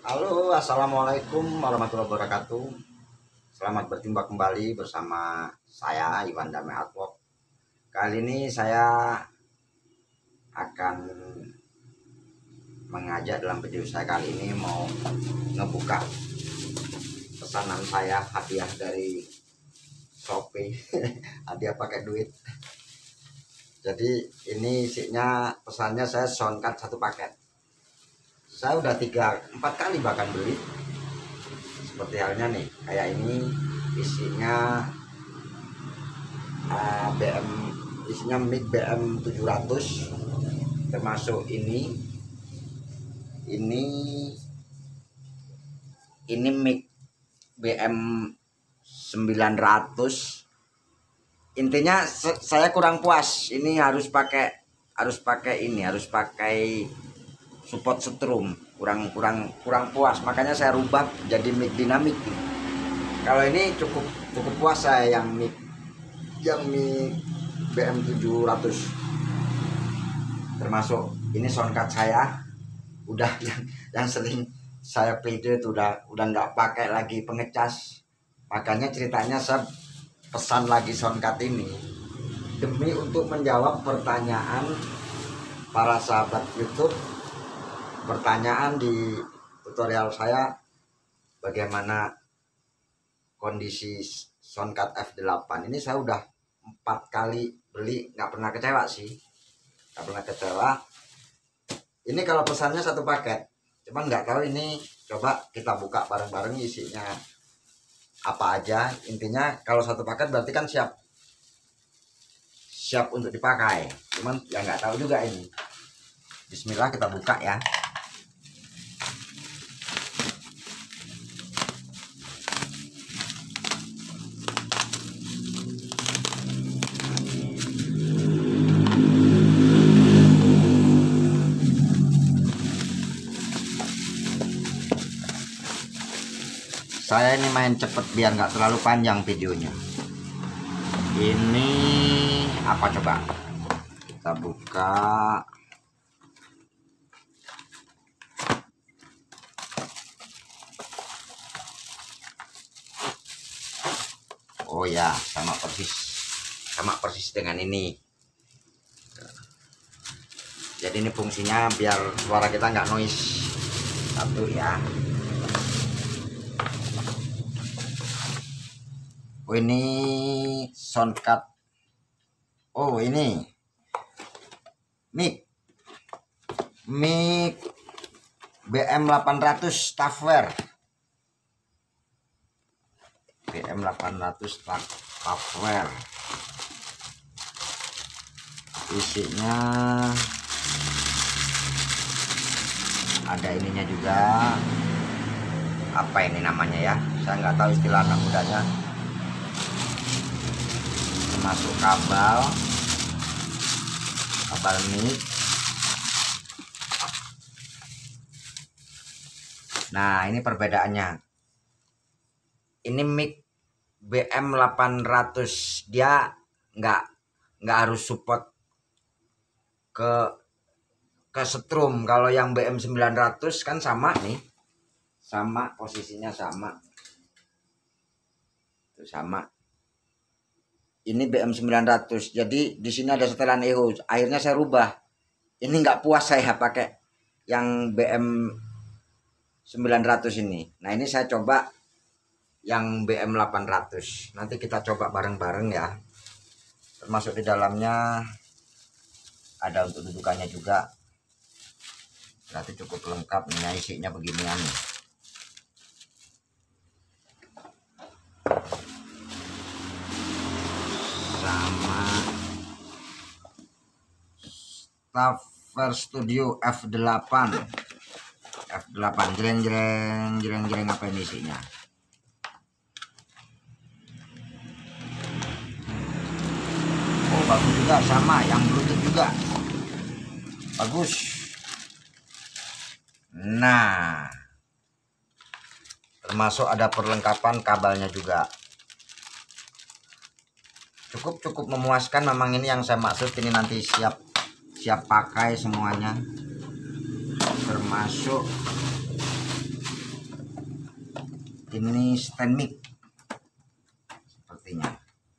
Halo, assalamualaikum warahmatullahi wabarakatuh. Selamat berjumpa kembali bersama saya Iwan Dame Artwork. Kali ini saya akan mengajak dalam video saya kali ini mau ngebuka pesanan saya hadiah dari Shopee. Hadiah pakai duit. Jadi ini isinya pesannya saya soundcard satu paket. Saya udah 3-4 kali bahkan beli. Seperti halnya nih, kayak ini isinya isinya mic BM 700, termasuk ini mic BM 900. Intinya saya kurang puas, ini harus pakai support setrum, kurang puas, makanya saya rubah jadi mic dinamik. Kalau ini cukup puas saya yang mic BM 700, termasuk ini soundcard saya udah yang sering saya pede itu udah nggak pakai lagi pengecas. Makanya ceritanya saya pesan lagi soundcard ini demi untuk menjawab pertanyaan para sahabat YouTube, pertanyaan di tutorial saya bagaimana kondisi soundcard F8. Ini saya udah 4 kali beli, nggak pernah kecewa sih, nggak pernah kecewa. Ini kalau pesannya satu paket, cuman nggak tahu ini, coba kita buka bareng-bareng isinya apa aja. Intinya kalau satu paket berarti kan siap untuk dipakai, cuman ya nggak tahu juga ini. Bismillah, kita buka ya. Saya ini main cepet biar nggak terlalu panjang videonya. Ini apa coba? Kita buka. Oh ya, sama persis dengan ini. Jadi ini fungsinya biar suara kita nggak noise. Satu ya. Oh, ini soundcard. Oh, ini mic BM 800 Staffware. BM 800 Staffware. Isinya ada ininya juga. Apa ini namanya ya? Saya nggak tahu istilah anak mudanya. Masuk kabel mic. Nah, ini perbedaannya. Ini mic BM 800, dia nggak harus support ke setrum. Kalau yang BM 900 kan sama nih, sama posisinya sama, itu sama. Ini BM 900, jadi di sini ada setelan echo. Akhirnya saya rubah. Ini nggak puas saya pakai yang BM 900 ini. Nah, ini saya coba yang BM 800. Nanti kita coba bareng-bareng ya. Termasuk di dalamnya ada untuk dudukannya juga. Berarti cukup lengkap nih, isinya beginian. Sama Staffware Studio F8 jreng apa ini isinya. Oh, bagus juga, sama yang Bluetooth juga bagus. Nah, termasuk ada perlengkapan kabelnya juga. Cukup memuaskan. Memang ini yang saya maksud, ini nanti siap pakai semuanya, termasuk Ini stand mic sepertinya.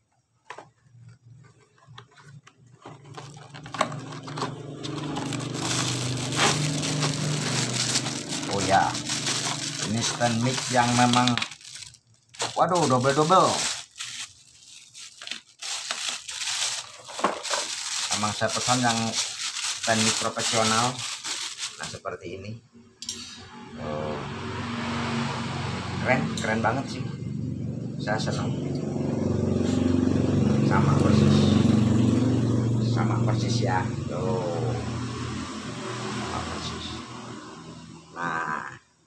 Oh ya, ini stand mic yang memang, waduh, double. Emang saya pesan yang stand mic profesional. Nah seperti ini. Oh, keren banget sih. Saya senang. Sama persis ya. Tuh. Sama persis. Nah,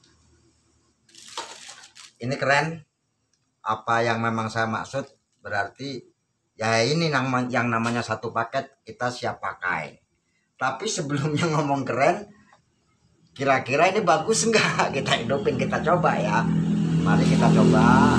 ini keren. Apa yang memang saya maksud, berarti ya ini yang namanya satu paket kita siap pakai. Tapi sebelumnya ngomong keren, kira-kira ini bagus enggak? Kita hidupin, kita coba ya. Mari kita coba.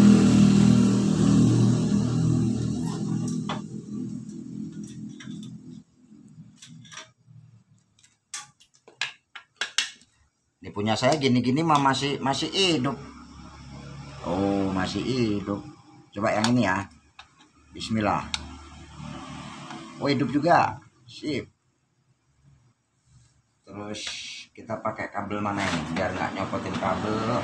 Ini punya saya gini-gini mah masih hidup. Oh, masih hidup. Coba yang ini ya. Bismillah. Oh, hidup juga. Sip. Terus kita pakai kabel mana ini biar nggak nyopotin kabel.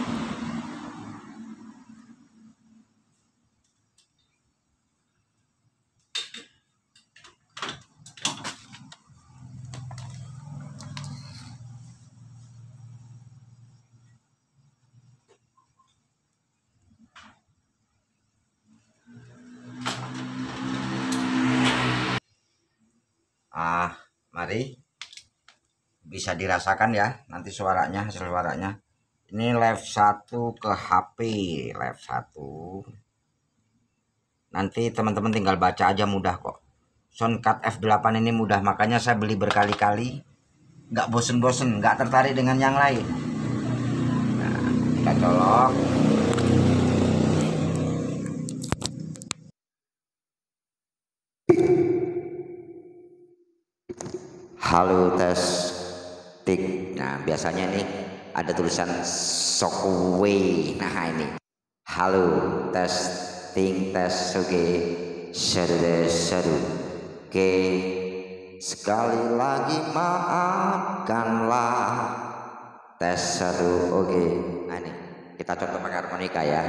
Mari, bisa dirasakan ya nanti suaranya, hasil suaranya. Ini live 1 ke HP, live 1. Nanti teman-teman tinggal baca aja, mudah kok. Soundcard F8 ini mudah, makanya saya beli berkali-kali. Nggak bosen-bosen, nggak tertarik dengan yang lain. Nah, kita colok. Halo, tes tik. Nah biasanya nih ada tulisan Shockwave. Nah ini halo, testing, tes. Oke, sadu. Oke, sekali lagi maafkanlah, tes 1. Oke, nah ini kita contoh pakai harmonika ya.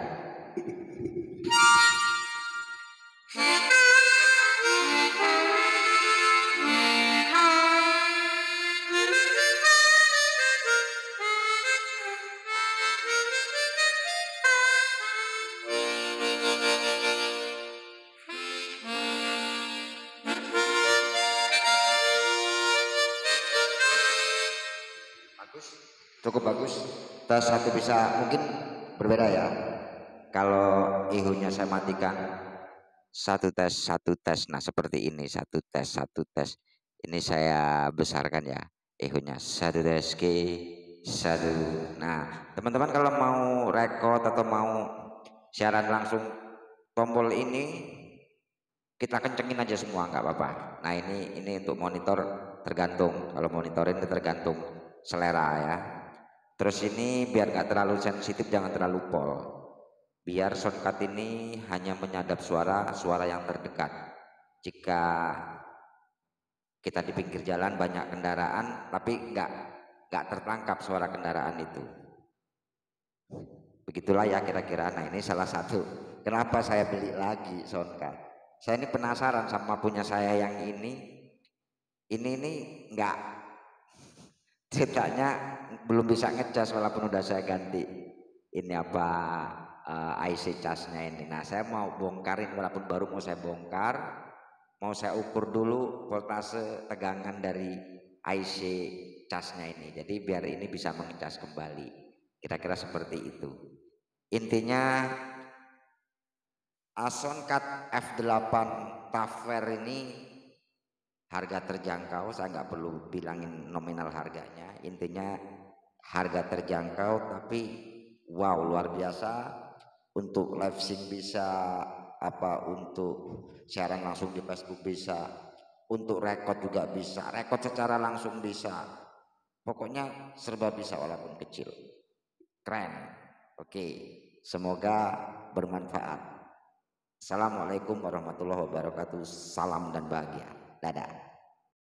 Cukup bagus. Tes 1 bisa, mungkin berbeda ya. Kalau ihunya saya matikan, satu tes. Nah seperti ini, satu tes. Ini saya besarkan ya ihunya, satu tes ke satu. Nah teman-teman kalau mau record atau mau siaran langsung, tombol ini kita kencengin aja semua, nggak apa-apa. Nah ini untuk monitor tergantung. Kalau monitor ini tergantung selera ya. Terus ini biar nggak terlalu sensitif, jangan terlalu pol. Biar soundcard ini hanya menyadap suara yang terdekat. Jika kita di pinggir jalan banyak kendaraan, tapi nggak tertangkap suara kendaraan itu. Begitulah ya kira-kira. Nah ini salah satu kenapa saya beli lagi soundcard. Saya ini penasaran sama punya saya yang ini. Ini nggak, ceritanya belum bisa ngecas walaupun udah saya ganti ini apa IC casnya ini. Nah saya mau bongkarin, walaupun baru mau saya bongkar, mau saya ukur dulu voltase tegangan dari IC casnya ini, jadi biar ini bisa mengecas kembali. Kira-kira seperti itu intinya. Soundcard F8 Tafer ini harga terjangkau, saya nggak perlu bilangin nominal harganya, intinya harga terjangkau tapi wow luar biasa. Untuk live sync bisa, untuk siaran langsung di Facebook bisa, untuk record juga bisa, record secara langsung bisa, pokoknya serba bisa walaupun kecil. Keren. Oke, semoga bermanfaat. Assalamualaikum warahmatullahi wabarakatuh. Salam dan bahagia. Dadah.